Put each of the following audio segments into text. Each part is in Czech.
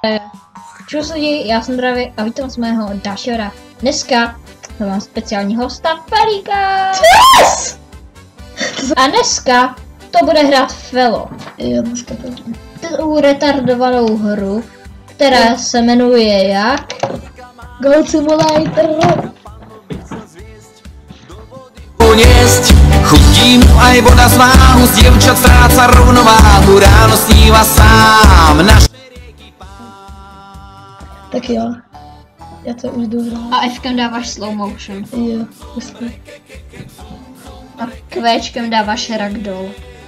Čus lidi, já jsem Dravy a vítám z mého dalšího. Dneska to mám speciální hosta Felíka. Yes! A dneska to bude hrát Felo. Jo, dneska to Tu retardovanou hru, která se jmenuje jak? Goat Simulator. Uniesť chutí mu aj voda z váhu, z dievčat stráca rovnováhu, ráno sníva sám na Tak jo, já to už jdu hrát. A Fkem dáváš slow motion. Jo, jasně. A Kvéčkem dáváš ragdoll.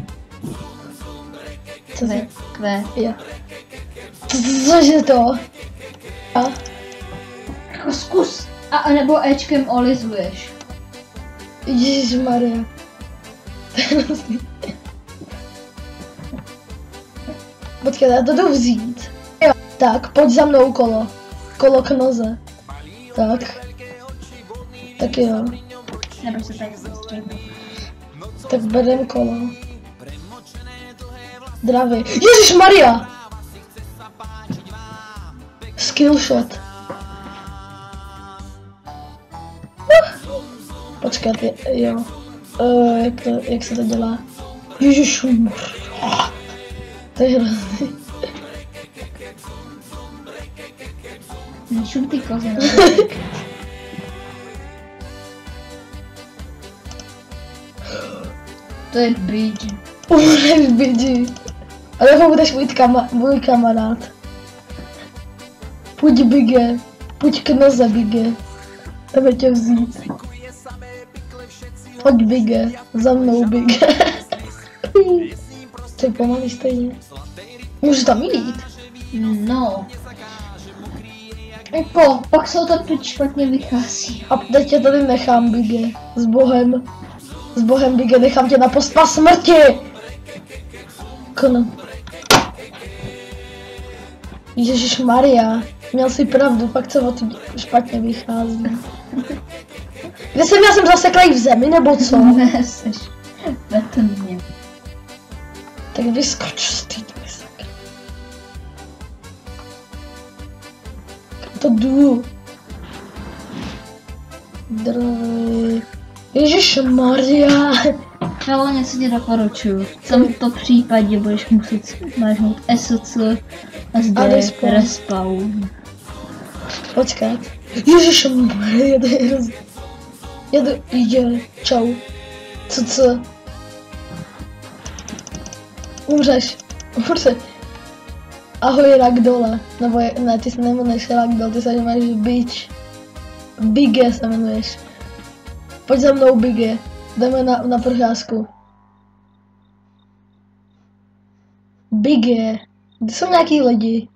Co to? Kvé. Jo. Cože to? A? Jako zkus. A nebo Ečkem olizuješ. Ježišmarja. To je hrozný. Počkej, já to jdu vzít. Jo. Tak, pojď za mnou kolo. Kolo k noze. Tak. Tak jo. Nebo se tady soustředit. Tak berem kolo. Dravy. Ježišmarja! Skillshot. Počkat, jo. Jak se to dělá? Ježišmarja. To je hrozný. Nešum ty koze. To je BG. Umřeš, BG. Ale ho budeš můj kamarád. Pojď, Bige. Pojď k noze, Bige. Jdeme tě vzít. Pojď, Bige. Za mnou, Bige. To je pomalý stejně. Můžu tam jít? No. Jako, pak se to teď špatně vychází. A teď tě tady nechám, Bige. S Bohem. S Bohem, Bige, nechám tě na pospa smrti. Kono. Ježišmarja. Měl jsi pravdu, fakt se o to špatně vychází. Kde jsem, já jsem zaseklej v zemi, nebo co? Ne, seš betoně. Tak vyskoč z té sakra. To jdu. Dravy. Ježišmarja. Felo, něco ti doporučuju. V tomto případě budeš muset smažnout SOC a zde respawn. Počkat. Ježišmarja, to je hrozný. Jde, čau. Co? Umřeš. Ahoj, ragdole. Nebo ne, ty se nejmenuješ ragdoll, ty se jmenuješ bitch. Bige se jmenuješ. Pojď za mnou, Bige. Jdeme na procházku. Bige. Kde jsou nějaký lidi?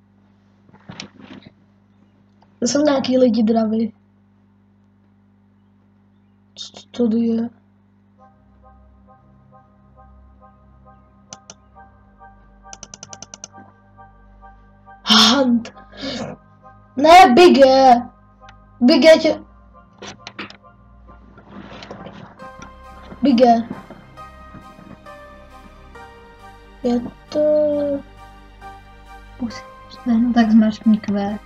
Kde jsou nějaký lidi, Dravy? Co to je? Hunt. Ne, Bige. Bige tě... Bige. Je to... No tak zmačkni Q.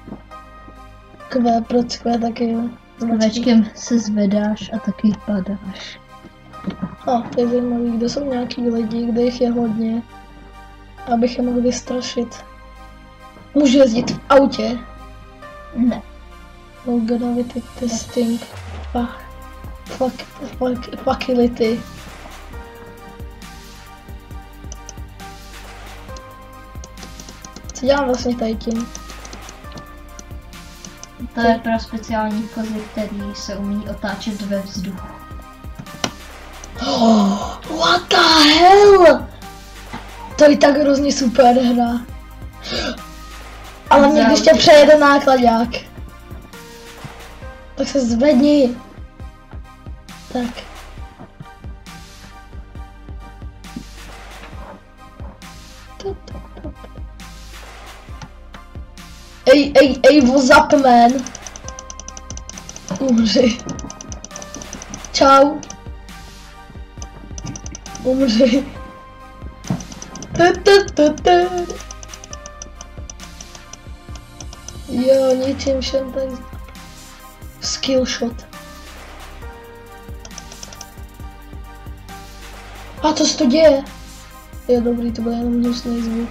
Q, proč Q taky jo? S Kvečkem se zvedáš a taky padáš. To je zajímavý, kde jsou nějaký lidi, kde jich je hodně. Abych je mohl vystrašit. Můžu jezdit v autě? Ne. No, gravity testing. Fuckility. Co dělám vlastně tady tím? To je pro speciální kozy, který se umí otáčet ve vzduchu. What the hell? To je tak hrozně super hra. Ale mě když tě přejede nákladák. Tak se zvedni. Tak. Ej, what's up, man? Umři. Čau. Umři. Jo, ničím všem tady. Skillshot. A co se to děje? Je dobrý, to byl jenom hnusný zvuk.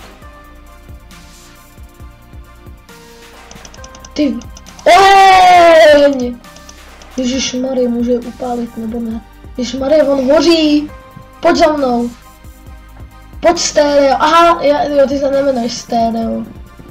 Ty. Ježišmarja, může upálit nebo ne? Ježišmarja, on hoří! Pojď za mnou! Pojď stereo! Aha, jo, ty se nemenuješ stereo.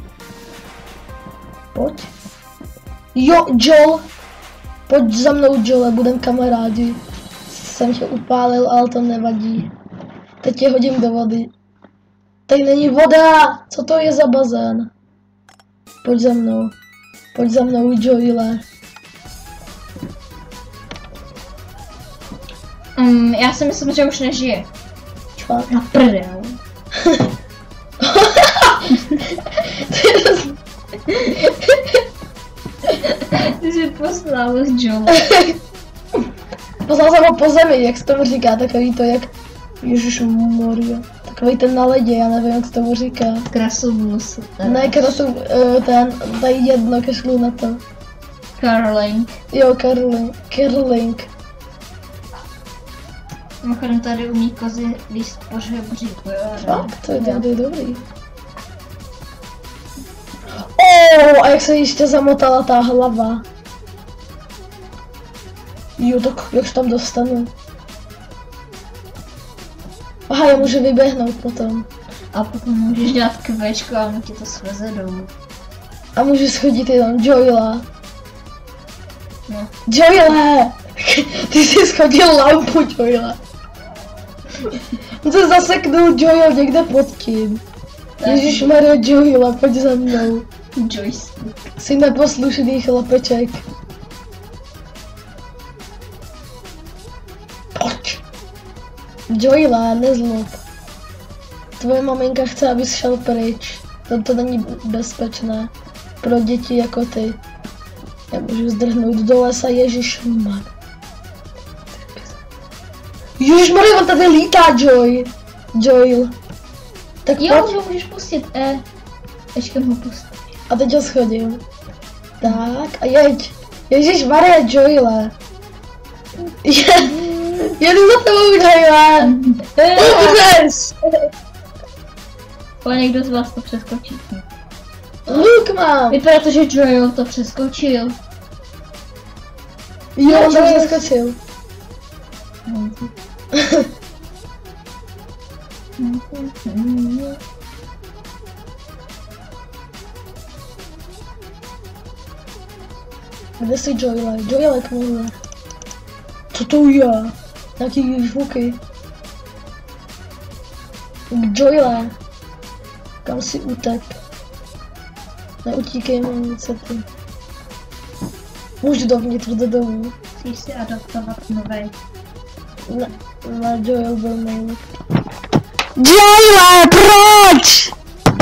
Pojď. Jo, Joel! Pojď za mnou, Joele, budem kamarádi. Jsem tě upálil, ale to nevadí. Teď tě hodím do vody. Tady není voda! Co to je za bazén? Pojď za mnou. Pojď za mnou, Joele. Já si myslím, že už nežije. Fakt. Na prdel. Ty jsi poslal z Joela. Poslal jsem ho po zemi, jak se tomu říká, takový to jak... Ježišmarja. Takový ten na ledě, já nevím, jak se tomu říká. Krasobus. Ne, tady jedno, kašlu na to. Curling. Jo, curling. Mimochodem tady umí kozy líst po žebříku, jo. Fakt, to je dobrý. A jak se ještě zamotala ta hlava. Jo, tak jak se tam dostanu? Aha, já můžu vyběhnout potom. A potom můžeš dělat kvečko a ono ti to sveze dolů. A můžu schodit jenom Joela. No. Joele! Ty jsi schodil lampu, Joela. On se zaseknul Joel někde pod tím. Ježišmarja, Joela, pojď za mnou. Joystick. Jsi neposlušný chlapeček. Pojď. Joela, nezlob. Tvoje maminka chce, abys šel pryč. To není bezpečné. Pro děti jako ty. Já můžu zdrhnout do lesa, ježišmar. Ježišmarja, on tady lítá, Joel. Tak Jo, pojď. že můžeš pustit Ečkem ho pustit. A teď ho schodím. Tak, a jeď. Ježišmarja, Joele. Jedu za tebou, Joele. Yes. Ale někdo z vás to přeskočí. Luk mám. Vypadá to, že Joel to přeskočil. Jo, on to přeskočil. Kde jsi, Joele? Joele, k může. Co to je? Nějaký zvuky. Joele. Kam si utek? Neutíkej mi nic ty. Můžu dovnitř do domu. Musíš si adaptovat novej. Na Joel byl nejlepší. Joele, proč?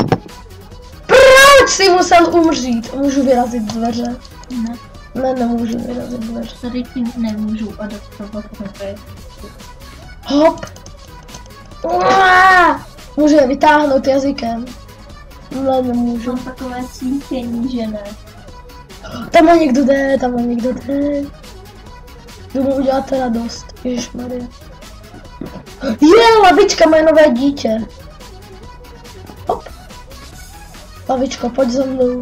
Proč jsi musel umřít? Můžu vyrazit dveře? Ne, nemůžu vyrazit dveře. Tady ti nemůžu adaptovat novej. Hop. Můžu je vytáhnout jazykem. Ne, nemůžu. Mám takové cítění, že ne. Tam někdo jde. Jdu mu udělat radost. Ježišmarja. Je, lavička, moje nové dítě. Hop. Lavičko, pojď za mnou.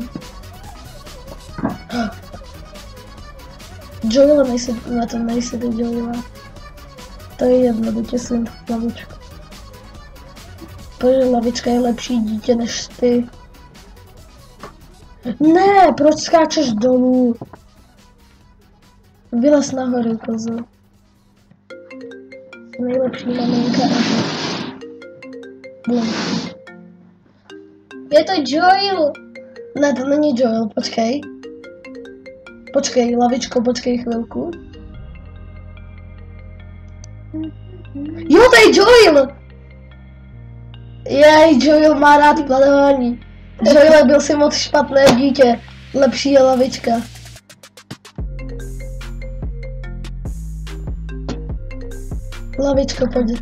Joele, nejsi ty Joele. To je jedno, do tě svým lavičku. Protože lavička je lepší dítě než ty. Ne, proč skáčeš dolů? Vylez nahoru, kozo. Nejlepší maminka ever. Blum. Je to Joel! Ne, to není Joel, počkej. Počkej, lavičko, počkej chvilku. Jo, to je Joel! Jej, Joel má rád pladování. Joel, byl si moc špatné dítě. Lepší je lavička. Lavičko, pojď.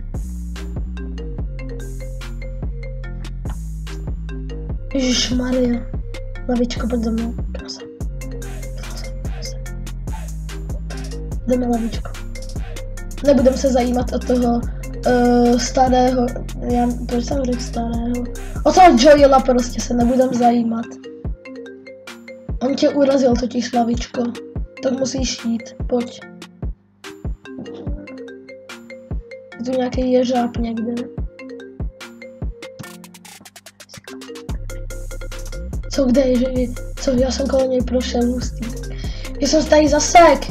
Ježišmarja. Lavičko, pojď za mnou. Jdeme lavičku. Nebudem se zajímat o toho starého, proč jsem řekl starého? O toho Joela prostě se nebudem zajímat. On tě urazil totiž, lavičko. Tak musíš jít, pojď. Je tu nějaký ježáb někde. Co kde je, že co, já jsem kolem něj prošel hustý. Já jsem tady zasek.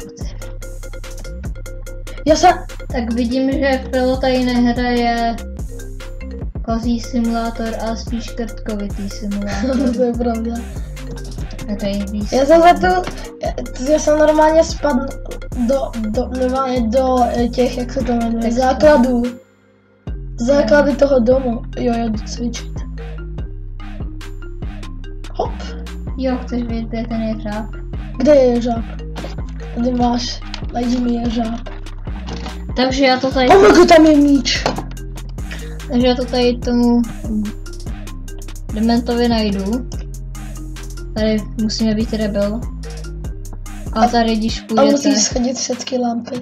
Já jsem... Tak vidím, že Felo tady nehraje kozí simulátor, ale spíš krtkovitý simulátor. To je pravda. Já jsem normálně spadl do těch, jak se to jmenuje, základů. Základy toho domu. Jo, jdu cvičit. Hop. Jo, chceš vědět, kde je ten jeřáb? Kde je jeřáb? Tady máš, najdi mi jeřáb. Takže já to tady... Oh, tam je míč. Takže já to tady tomu dementovi najdu. Tady musíme být rebel. A tady, když půjdete... A musíš schodit všechny lampy.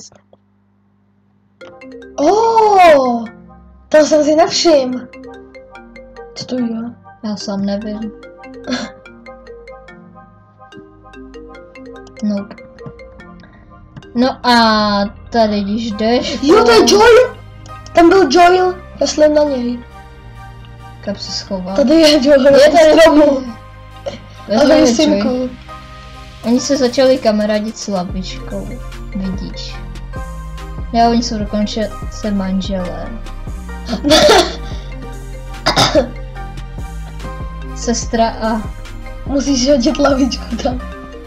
Oh, to jsem si nevšiml. Co to je? Já sám nevím. Nope. No a tady, když jdeš... Jo, to je Joel! Tam byl Joel, já jsem na něj. Kam se schoval? Tady je Joel, je tady domů. Ahoj, synku. Oni se začali kamarádit s lavičkou, vidíš. Já, oni jsou dokonce se manželé. Sestra a... Musíš hodit lavičku tam.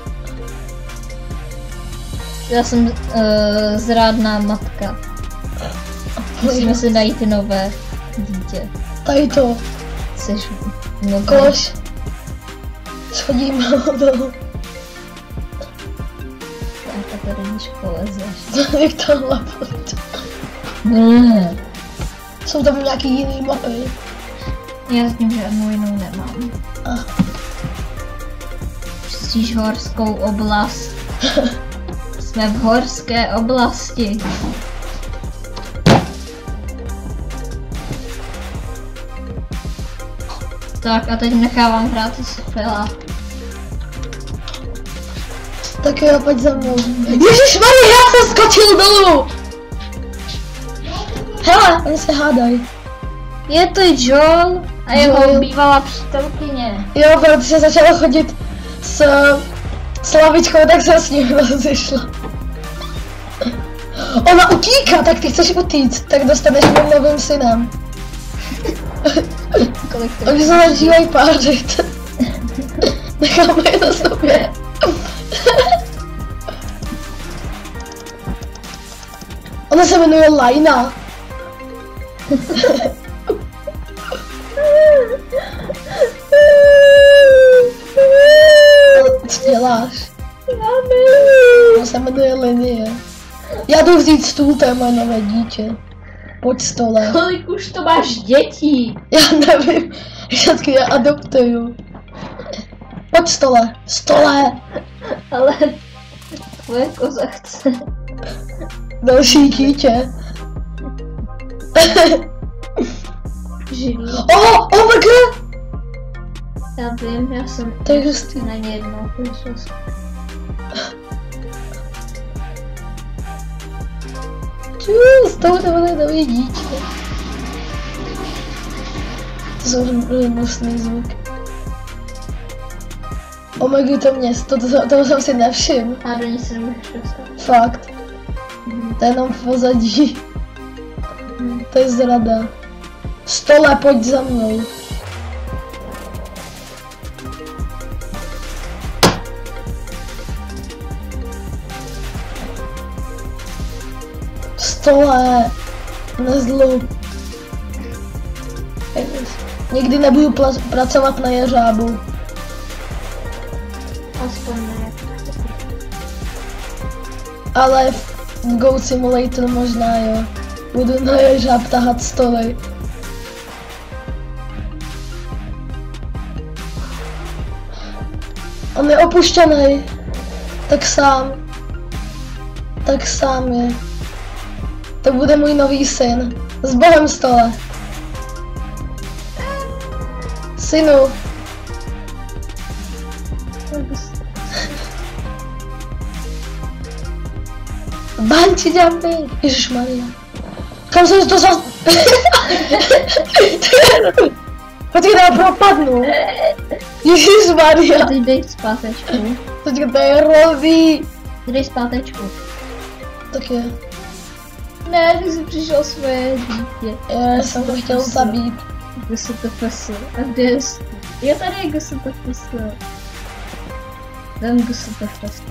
Já jsem zrádná matka. Musíme si najít nové dítě. Tady to. Jseš nové. Koš. Schodíme ho dolů. Tak a tady když polezeš. Jak to lapot. Jsou tam nějaký jiný mapy. Já s tím žádnou jinou nemám. Čistíš horskou oblast. Jsme v horské oblasti. Tak a teď nechávám hrát s Fela. Tak jo, pojď za mnou. Ježišmarja, já jsem skočil dolů! Hele, oni se hádají. Je to Joel a jeho bývalá přítelkyně. Jo, protože začala chodit s lavičkou, tak jsem s ním rozešla. Ona utíká, tak ty chceš utíct, tak dostaneš mým novým synem. Oni se začínají pářit. Necháme je na sobě. Ona se jmenuje Laina. Co děláš? Já nevím. Ona se jmenuje Linie. Já jdu vzít stůl, to je moje nové dítě. Pojď stole. Kolik už to máš dětí? Já nevím, všechny je adoptuju. Pojď stole, stole. Ale tvoje koza chce. Další dítě. Živý. Oh my god! Já vím, já jsem To je hustý. na ně jednou přišel. Čus, tohle je nový dítě. To jsou hnusný zvuk. Oh my god, toho jsem si nevšiml. A do ní se nemůžeš dostat. Fakt. To je jenom v pozadí. To je zrada. Stole, pojď za mnou. Stole, nezlub. Nikdy nebudu pracovat na jeřábu. Aspoň ne. Ale v Goat Simulator možná jo. Budu na jeřáb tahat stoly. On je opuštěný. Tak sám. Tak sám je. To bude můj nový syn. S Bohem stole. Synu. Bungee jumping. Ježišmarja. Kam jsem to zas... Počkej, já propadnu. Ježišmarja. Teď dej zpátečku. Počkej, to je hrozný. Dej zpátečku. Tak je. Ne, ty jsi přišel svoje dítě. Já jsem to chtěl zabít. Kde se to pesl? A kde je... Jo, tady je, kde se to pesl. Vem, kde se to pesl.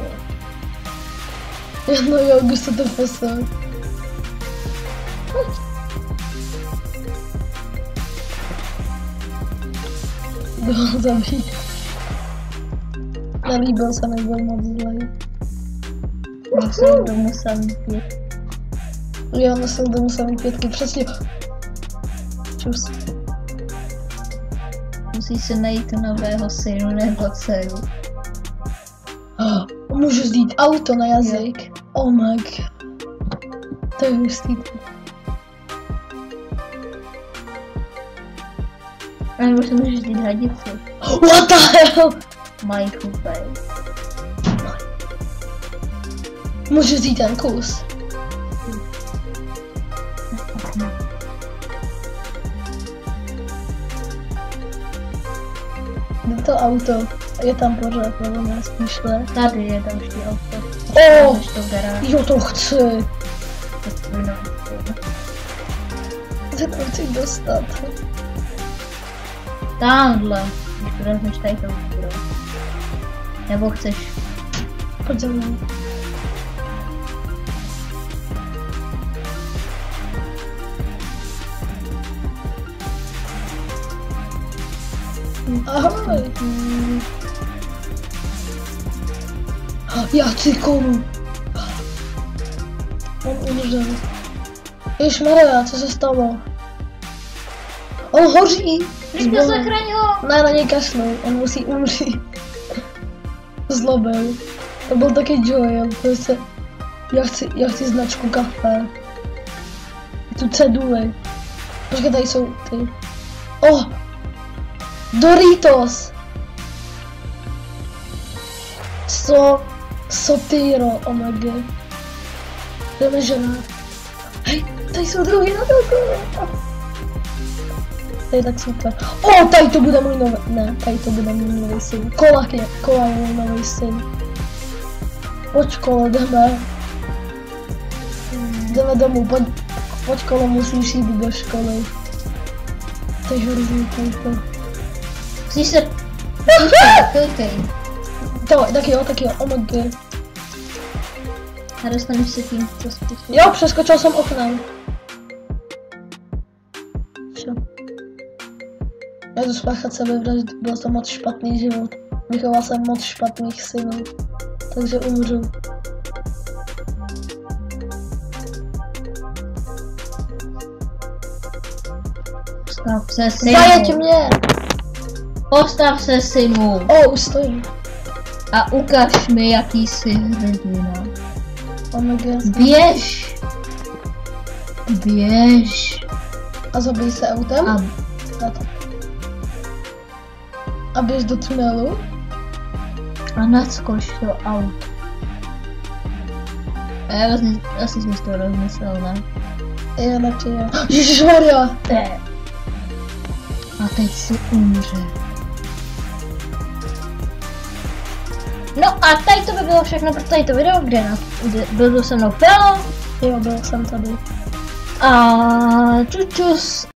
No jo, kde se to pesl. Kdo ho zabít? Nelíbil se mi, byl moc zlej. Musím domů samý 5. Jo, nosil domů samý 5, přesně. Čus. Musíš si najít nového synu nebo dceru. Můžu zdít auto na jazyk. Oh my god. To je hustý. A nebo si můžeš zdít hadici. What the hell? Mají chupej. Můžu zdít ten kus. Kde to auto? Je tam pořád, nebo ne, spíš ne? Tady je další auto. Oh, jo, to chci. Kde to chci dostat? Tamhle. Když to vezmeš tady to auto. Nebo chceš? Pojď za mnou. Ahoj. Já chci komu. On umřel. Ježmarja, co se stalo? On hoří. Rychle zachraň ho. Ne, na něj kašlu, on musí umřít. Zlobil. To byl taky Joel, prostě. Já chci značku kafe. Tu ceduly. Počkej, tady jsou ty. Oh! Doritos! Sotiro, oh my god. Jdeme žena. Hej, tady jsou druhý na to. To je tak super. Oh, tady to bude můj nový, ne, tady to bude můj nový syn. Kola je můj nový syn. Pojď Kolo, jdeme. Jdeme domů, pojď Kolo, musíš jít do školy. To je hrozný kouko. Musíš se... Koukej. Tak jo, oh my god. A dostaneš se tím, co způsob. Jo, přeskočil jsem oknem. Co? Já jdu spáchat sebevraždu, byl to moc špatný život. Vychoval jsem moc špatných synů. Takže umřu. Postav se, synu. Zajeď mě! Postav se, synu. Už stojím. A ukaž mi, jaký jsi hrdina. Oh my god. Běž. Běž. A zabij se autem? A běž do tunelu? A nadskoč to auto. A já asi jsem to rozmyslel, ne? Jo, radši jo. Ježišmarja! A teď si umře. No a tady to by bylo všechno pro tady to video, kde byl se mnou Felo. Jo, byl jsem tady. A čus.